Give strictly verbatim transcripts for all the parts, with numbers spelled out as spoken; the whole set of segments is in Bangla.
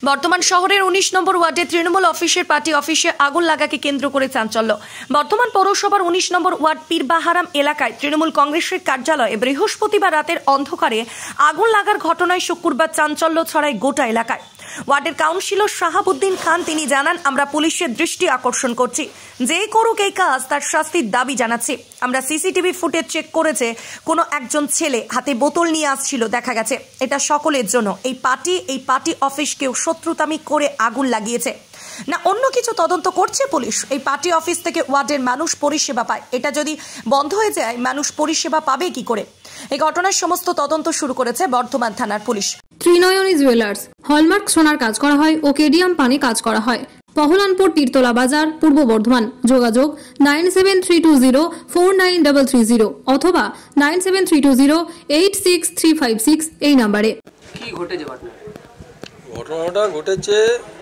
বর্তমান শহরের উনিশ নম্বর ওয়ার্ডে তৃণমূল অফিসের পার্টি অফিসে আগুন লাগাকে কেন্দ্র করে চাঞ্চল্য। বর্তমান পৌরসভার উনিশ নম্বর ওয়ার্ড পীরবাহারাম এলাকায় তৃণমূল কংগ্রেসের কার্যালয়ে বৃহস্পতিবার রাতের অন্ধকারে আগুন লাগার ঘটনায় শুক্রবার চাঞ্চল্য ছড়ায় গোটা এলাকায়। ওয়ার্ডের কাউন্সিলর শাহাবুদ্দিন খান তিনি জানান, আমরা পুলিশের দৃষ্টি আকর্ষণ করছি, যে করুক এই কাজ তার শাস্তির দাবি জানাচ্ছি। আমরা সিসিটিভি ফুটেজ চেক করেছে, কোনো একজন ছেলে হাতে বোতল নিয়ে আসছিল দেখা গেছে। এটা সকলের জন্য। এই পার্টি এই পার্টি অফিস কেউ শত্রুতামি করে আগুন লাগিয়েছে না অন্য কিছু তদন্ত করছে পুলিশ। এই পার্টি অফিস থেকে ওয়ার্ডের মানুষ পরিষেবা পায়, এটা যদি বন্ধ হয়ে যায় মানুষ পরিষেবা পাবে কি করে? এই ঘটনার সমস্ত তদন্ত শুরু করেছে বর্ধমান থানার পুলিশ। ত্রিনয়নী জুয়েলার্স হলমার্ক সোনার কাজ করা হয় ও কেডিয়াম পানি কাজ করা হয়। পহলানপুর তীরতলা বাজার, পূর্ব বর্ধমান। যোগাযোগ nine seven three two zero four nine double three zero অথবা nine seven three two zero eight six three five six এই নাম্বারে। কি ঘটেছে ঘটনা? ঘটনাটা ঘটেছে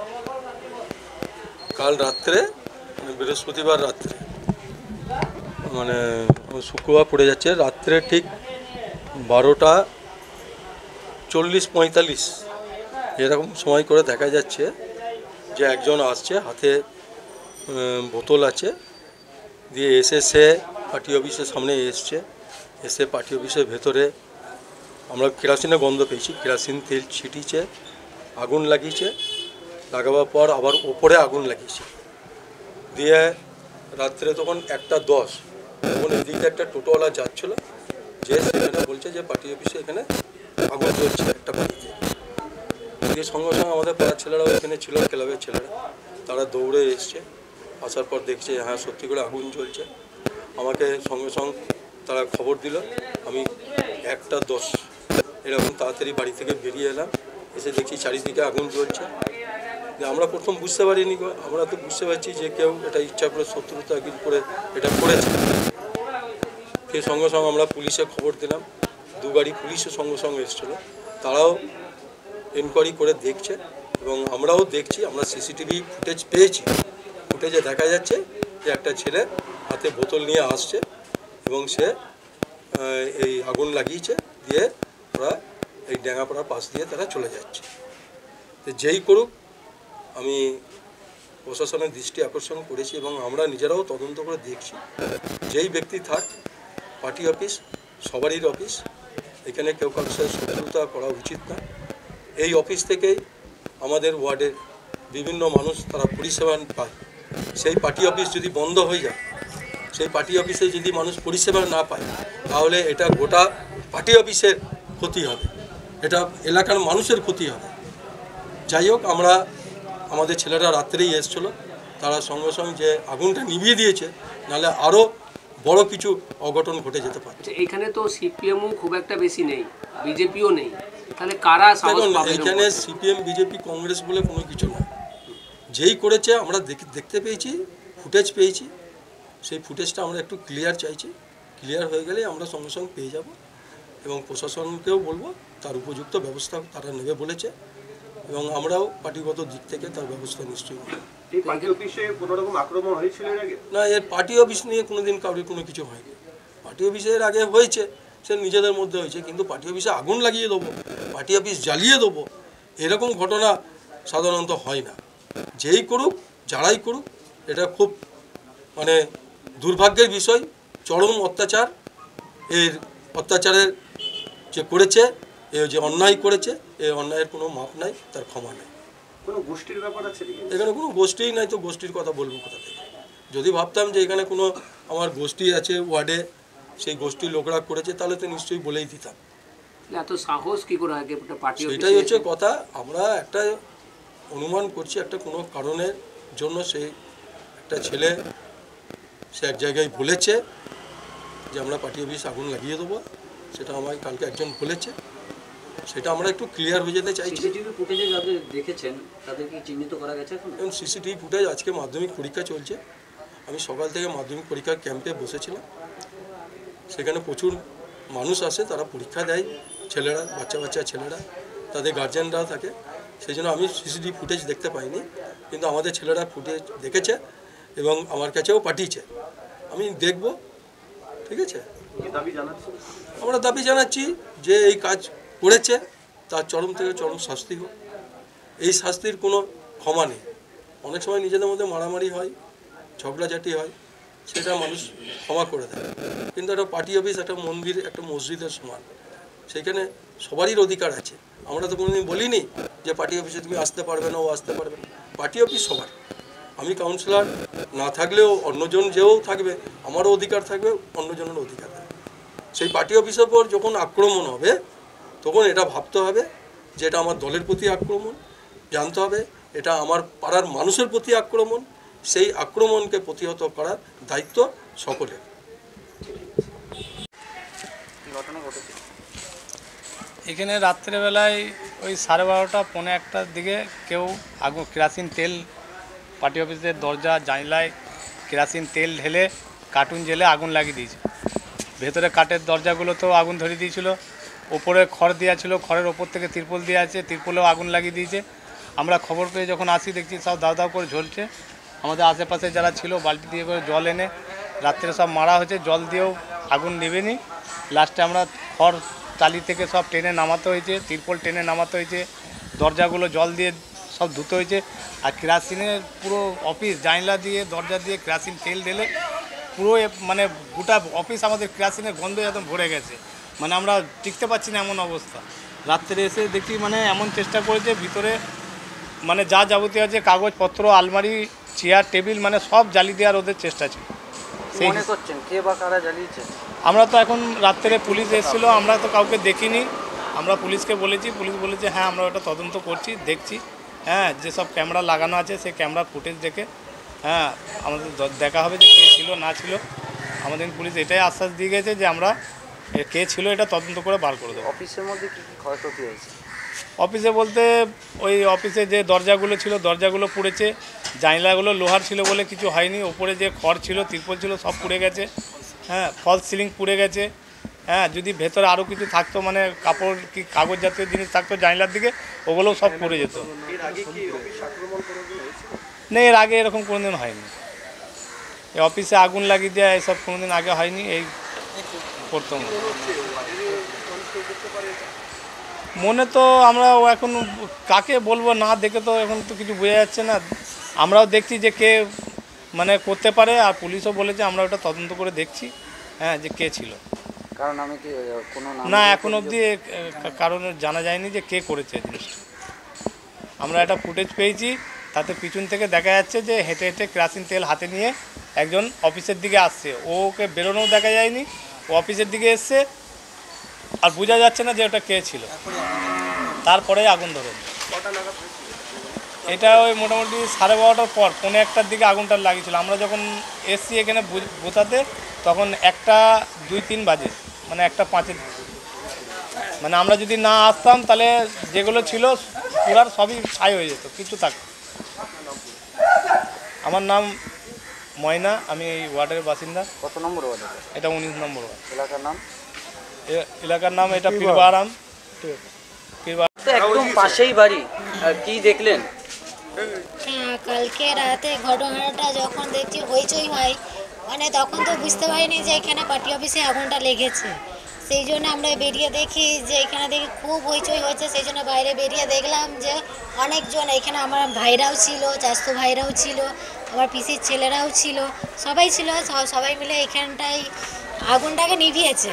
কাল রাত্রে, বৃহস্পতিবার রাত্রে, মানে শুক্রবার পড়ে যাচ্ছে রাত্রে ঠিক বারোটা চল্লিশ পঁয়তাল্লিশ এরকম সময় করে দেখা যাচ্ছে যে একজন আসছে, হাতে বোতল আছে, দিয়ে এসে সে পার্টি অফিসের সামনে এসছে। এসে পার্টি অফিসের ভেতরে আমরা কেরোসিনের গন্ধ পেয়েছি, কেরোসিন তেল ছিটিয়েছে, আগুন লাগিয়েছে, লাগাবার পর আবার ওপরে আগুন লাগিয়েছে। দিয়ে রাত্রে তখন একটা দশ তখন এদিকে একটা টোটোওয়ালা যাচ্ছিলো, যে সেখানে বলছে যে পার্টি অফিসে এখানে আগুন জ্বলছে একটা বাড়িতে। দিয়ে সঙ্গে সঙ্গে আমাদের পাড়ার ছেলেরাও এখানে ছিল, ক্লাবের ছেলেরা, তারা দৌড়ে এসছে। আসার পর দেখছে হ্যাঁ সত্যি করে আগুন জ্বলছে। আমাকে সঙ্গে সঙ্গে তারা খবর দিল। আমি একটা দশ এরকম তাড়াতাড়ি বাড়ি থেকে বেরিয়ে এলাম, এসে দেখছি চারিদিকে আগুন জ্বলছে। আমরা প্রথম বুঝতে পারিনি, আমরা তো বুঝতে পারছি যে কেউ এটা ইচ্ছা করে শত্রুতা করে এটা করেছে। সেই সঙ্গে সঙ্গে আমরা পুলিশে খবর দিলাম, দু গাড়ি পুলিশও সঙ্গে সঙ্গে এসেছিলো, তারাও এনকোয়ারি করে দেখছে এবং আমরাও দেখছি। আমরা সিসিটিভি ফুটেজ পেয়েছি, ফুটেজে দেখা যাচ্ছে যে একটা ছেলে হাতে বোতল নিয়ে আসছে এবং সে এই আগুন লাগিয়েছে, দিয়ে ওরা এই ড্যাঙ্গাপাড়ার পাশ দিয়ে তারা চলে যাচ্ছে। তো যেই করুক আমি প্রশাসনের দৃষ্টি আকর্ষণ করেছি এবং আমরা নিজেরাও তদন্ত করে দেখছি। যেই ব্যক্তি থাক, পার্টি অফিস সবারই অফিস, এখানে কেউ কারোর সাথে শত্রুতা করা উচিত না। এই অফিস থেকেই আমাদের ওয়ার্ডের বিভিন্ন মানুষ তারা পরিষেবা পায়। সেই পার্টি অফিস যদি বন্ধ হয়ে যায়, সেই পার্টি অফিসে যদি মানুষ পরিষেবা না পায়, তাহলে এটা গোটা পার্টি অফিসের ক্ষতি হবে, এটা এলাকার মানুষের ক্ষতি হবে। যাই হোক, আমরা আমাদের ছেলেরা রাত্রেই এসেছিলো, তারা সঙ্গে সঙ্গে যে আগুনটা নিভিয়ে দিয়েছে, নাহলে আরও বড় কিছু অঘটন ঘটে যেতে পারে। এখানে তো সিপিএমও খুব একটা বেশি নেই, বিজেপিও নেই, তাহলে কারা সাহস পাবে? এখানে সিপিএম বিজেপি কংগ্রেস বলে কোনো কিছু না। যেই করেছে আমরা দেখতে পেয়েছি, ফুটেজ পেয়েছি, সেই ফুটেজটা আমরা একটু ক্লিয়ার চাইছি। ক্লিয়ার হয়ে গেলে আমরা সঙ্গে সঙ্গে পেয়ে যাব এবং প্রশাসনকেও বলবো তার উপযুক্ত ব্যবস্থা তারা নেবে বলেছে এবং আমরাও পার্টিগত দিক থেকে তার ব্যবস্থা নিশ্চয়ই নেব। এই পার্টি অফিসে কোনো রকম আক্রমণ হয়েছিল এর আগে? না, এর পার্টি অফিস নিয়ে কোনোদিন কাউকে কোনো কিছু হয়নি। পার্টি অফিসের আগে হয়েছে, সে নিজেদের মধ্যে হয়েছে, কিন্তু পার্টি অফিসে আগুন লাগিয়ে দেবো, পার্টি অফিস জ্বালিয়ে দেবো, এরকম ঘটনা সাধারণত হয় না। যেই করুক, যারাই করুক, এটা খুব মানে দুর্ভাগ্যের বিষয়, চরম অত্যাচার। এর অত্যাচারের যে করেছে, এ যে অন্যায় করেছে, এই অন্যায়ের কোনো মাপ নাই, তার ক্ষমা নেই। কোনো গোষ্ঠীর ব্যাপার আছে এখানে? কোনো গোষ্ঠীই নাই, তো গোষ্ঠীর কথা বলবো কোথা থেকে? যদি ভাবতাম যে এখানে কোনো আমার গোষ্ঠী আছে ওয়ার্ডে, সেই গোষ্ঠীর লোকরা করেছে, তাহলে তো নিশ্চয়ই বলেই দিতাম। এত সাহস কি করে আগে পার্টি? সেটাই হচ্ছে কথা। আমরা একটা অনুমান করছি, একটা কোনো কারণের জন্য সেই একটা ছেলে সে এক জায়গায় বলেছে যে আমরা পার্টি অফিস আগুন লাগিয়ে দেবো, সেটা আমায় কালকে একজন বলেছে, সেটা আমরা একটু ক্লিয়ার হয়ে যেতে চাইছি। সিসিটিভি ফুটেজে যাদের দেখেছেন তাদেরকে চিহ্নিত করা গেছে এখন? এবং সিসিটিভি ফুটেজ, আজকে মাধ্যমিক পরীক্ষা চলছে, আমি সকাল থেকে মাধ্যমিক পরীক্ষার ক্যাম্পে বসেছিলাম। সেখানে প্রচুর মানুষ আসে, তারা পরীক্ষা দেয়, ছেলেরা, বাচ্চা বাচ্চা ছেলেরা, তাদের গার্জেনরাও থাকে। সেই জন্য আমি সিসিটিভি ফুটেজ দেখতে পাইনি, কিন্তু আমাদের ছেলেরা ফুটেজ দেখেছে এবং আমার কাছেও পাঠিয়েছে, আমি দেখব। ঠিক আছে, আমরা দাবি জানাচ্ছি যে এই কাজ করেছে তার চরম থেকে চরম শাস্তি হোক এই শাস্তির কোনো ক্ষমা নেই। অনেক সময় নিজেদের মধ্যে মারামারি হয়, ঝগড়াঝাটি হয়, সেটা মানুষ ক্ষমা করে দেয়, কিন্তু একটা পার্টি অফিস একটা মন্দির একটা মসজিদের সমান, সেখানে সবারই অধিকার আছে। আমরা তো কোনোদিন বলিনি যে পার্টি অফিসে তুমি আসতে পারবে না, ও আসতে পারবে না। পার্টি অফিস সবার, আমি কাউন্সিলর না থাকলেও অন্যজন যেও থাকবে আমারও অধিকার থাকবে, অন্যজনের অধিকার থাকবে। সেই পার্টি অফিসের উপর যখন আক্রমণ হবে তখন এটা ভাবতে হবে যে এটা আমার দলের প্রতি আক্রমণ, জানতে হবে এটা আমার পাড়ার মানুষের প্রতি আক্রমণ, সেই আক্রমণকে প্রতিহত করার দায়িত্ব সকলের। এখানে রাত্রেবেলায় ওই সাড়ে বারোটা পৌনে একটার দিকে কেউ আগুন কেরাসিন তেল পার্টি অফিসের দরজা জানলায় কেরাসিন তেল ঢেলে কার্টুন জেলে আগুন লাগিয়ে দিয়েছে। ভেতরে কাঠের দরজাগুলোতেও আগুন ধরিয়ে দিয়েছিল, ওপরে খড় দেওয়া ছিল, খড়ের ওপর থেকে তিরপল দেওয়া আছে, তিরপলেও আগুন লাগিয়ে দিয়েছে। আমরা খবর পেয়ে যখন আসি দেখছি সব দাও দাও করে ঝলছে। আমাদের আশেপাশে যারা ছিল বালতি দিয়ে করে জল এনে রাত্রে সব মারা হয়েছে, জল দিয়েও আগুন নেবেনি। লাস্টে আমরা খড় টালি থেকে সব টেনে নামাতে হয়েছে, তিরপল টেনে নামাতে হয়েছে, দরজাগুলো জল দিয়ে সব ধুতে হয়েছে। আর কেরাসিনের পুরো অফিস জানলা দিয়ে দরজা দিয়ে কেরাসিন তেল ঢেলে পুরো মানে গোটা অফিস আমাদের কেরাসিনের গন্ধে একদম ভরে গেছে, মানে আমরা টিকতে পারছি না এমন অবস্থা। রাত্রে এসে দেখি মানে এমন চেষ্টা করেছে ভিতরে মানে যা যাবতীয় আছে কাগজপত্র, আলমারি, চেয়ার, টেবিল মানে সব জ্বালিয়ে দেওয়ার ওদের চেষ্টা ছিল। মনে করছেন কে বা কারা জ্বালিয়েছে? আমরা তো এখন রাত্রে পুলিশ এসেছিলো, আমরা তো কাউকে দেখিনি। আমরা পুলিশকে বলেছি, পুলিশ বলেছে হ্যাঁ আমরা ওটা তদন্ত করছি, দেখছি। হ্যাঁ, যেসব ক্যামেরা লাগানো আছে সেই ক্যামেরা ফুটেজ দেখে হ্যাঁ আমাদের দেখা হবে যে কে ছিল না ছিল। আমাদের পুলিশ এটাই আশ্বাস দিয়ে গেছে যে আমরা কে ছিল এটা তদন্ত করে বার করে দেবো। অফিসের মধ্যে কী কী ক্ষয়ক্ষতি হয়েছে? অফিসে বলতে ওই অফিসে যে দরজাগুলো ছিল দরজাগুলো পুড়েছে, জানলাগুলো লোহার ছিল বলে কিছু হয়নি, ওপরে যে খড় ছিল তিরপল ছিল সব পুড়ে গেছে। হ্যাঁ, ফলস সিলিং পুড়ে গেছে। হ্যাঁ, যদি ভেতরে আরও কিছু থাকতো মানে কাপড় কি কাগজ জাতীয় জিনিস থাকতো জানলার দিকে, ওগুলোও সব পুড়ে যেত। না, এর আগে এরকম কোনোদিন হয়নি। এই অফিসে আগুন লাগিয়ে দেওয়া এসব কোনোদিন আগে হয়নি, এই প্রথম। মনে তো আমরা এখন কাকে বলবো, না দেখে তো এখন তো কিছু বোঝা যাচ্ছে না। আমরাও দেখছি যে কে মানে করতে পারে, আর পুলিশও বলেছে আমরা ওটা তদন্ত করে দেখছি হ্যাঁ যে কে ছিল। কারণ আমি কি কোনো না এখন অবধি কারণ জানা যায়নি যে কে করেছে জিনিসটা। আমরা একটা ফুটেজ পেয়েছি, তাতে পিছন থেকে দেখা যাচ্ছে যে হেঁটে হেঁটে কেরাসিন তেল হাতে নিয়ে একজন অফিসের দিকে আসছে, ওকে বেরোনোও দেখা যায়নি, ও অফিসের দিকে এসছে, আর বোঝা যাচ্ছে না যে ওটা কে ছিল। তারপরে আগুন ধরে এটা ওই মোটামুটি সাড়ে বারোটার পর পৌনে একটার দিকে আগুনটা লাগিয়েছিল। আমরা যখন এসছি এখানে বোঝাতে তখন একটা দুই তিন বাজে, মানে একটা পাঁচের, মানে আমরা যদি না আসতাম তাহলে যেগুলো ছিল পুরার সবই ছাই হয়ে যেত, কিছু থাকতো। আমার নাম ময়না, আমি এই ওয়ার্ডের বাসিন্দা। কত নম্বর ওয়ার্ড? এটা উনিশ নম্বর ওয়ার্ড। এলাকার নাম? এলাকার নাম এটা পীরবাহারাম। একদম পাশেই বাড়ি, কি দেখলেন? হ্যাঁ, কালকে রাতে ঘটনাটা যখন দেখছি হইচই হয়, মানে তখন তো বুঝতে পারিনি যে এখানে পার্টি অফিসে আগুনটা লেগেছে। সেই জন্য আমরা বেরিয়ে দেখি যে এখানে দেখি খুব হইচই হয়েছে, সেই জন্য বাইরে বেরিয়ে দেখলাম যে অনেকজন, এখানে আমার ভাইরাও ছিল, চাচতো ভাইরাও ছিল, আমার পিসির ছেলেরাও ছিল, সবাই ছিল, সবাই মিলে এখানটায় আগুনটাকে নিভিয়েছে।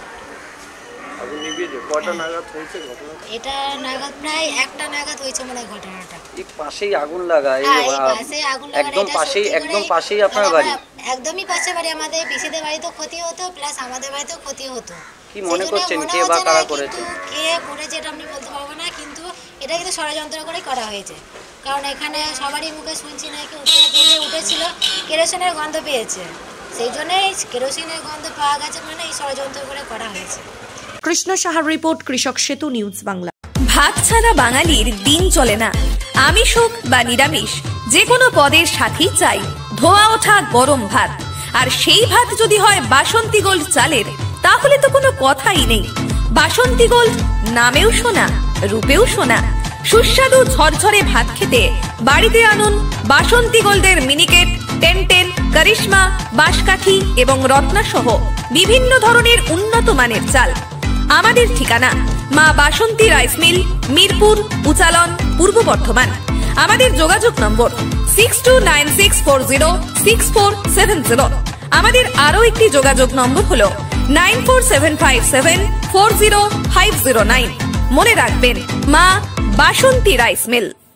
এটা নাগাদ প্রায় একটা নাগাদ হয়েছে মনে হয় ঘটনাটা। এই পাশেই আগুন লাগায়, একদম পাশেই, একদম পাশেই আপনার বাড়ি? একদমই পাশে বাড়ি আমাদের। পিসিদের বাড়িতেও ক্ষতি হতো, প্লাস আমাদের বাড়িতেও ক্ষতি হতো। কি মনে করছেন কে বা কারা করেছে? কে করেছে এটা আমি বলতে পারবো না, কিন্তু এটা কিন্তু ষড়যন্ত্র করে করা হয়েছে। কারণ এখানে সবারই মুখে শুনছি নাকি উঠে উঠেছিল কেরোসিনের গন্ধ পেয়েছে, সেই জন্যই কেরোসিনের গন্ধ পাওয়া গেছে, মানে এই ষড়যন্ত্র করে করা হয়েছে। কৃষ্ণ সাহার রিপোর্ট, কৃষক সেতু নিউজ বাংলা। ভাত ছাড়া বাঙালির দিন চলে না। আমিষ হোক বা নিরামিষ, যে কোনো পদের সাথেই চাই ধোয়া ওঠা গরম ভাত। আর সেই ভাত যদি হয় বাসন্তী গোল্ড চালের, তাহলে তো কোনো কথাই নেই। বাসন্তী গোল্ড নামেও শোনা, রূপেও শোনা। সুস্বাদু ঝরঝরে ভাত খেতে বাড়িতে আনুন বাসন্তী গোল্ডের মিনিকেট, টেনটেন, করিশ্মা, বাঁশকাঠি এবং রত্না সহ বিভিন্ন ধরনের উন্নত মানের চাল। আমাদের ঠিকানা মা বাসন্তী রাইস মিল, মিরপুর, উচালন, পূর্ব বর্ধমান। আমাদের যোগাযোগ নম্বর six two nine six four zero six four seven zero. আমাদের আরও একটি যোগাযোগ নম্বর হল nine four seven five seven four zero five zero nine. মনে রাখবেন, মা বাসন্তী রাইস মিল।